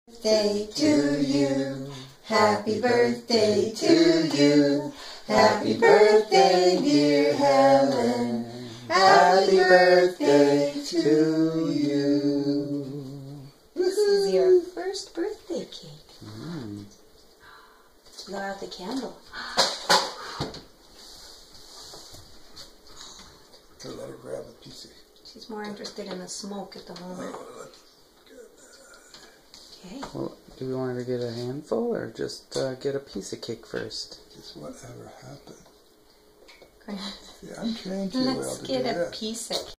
Birthday to you. Happy birthday to you. Happy birthday, dear Helen. Happy birthday to you. This is your first birthday cake. Blow out the candle. Let her grab a piece of. She's more interested in the smoke at the moment. Okay. Well, do we want her to get a handful or just get a piece of cake first? Just whatever happened. Go ahead. See, I'm trained too well Let's to get do a that. piece of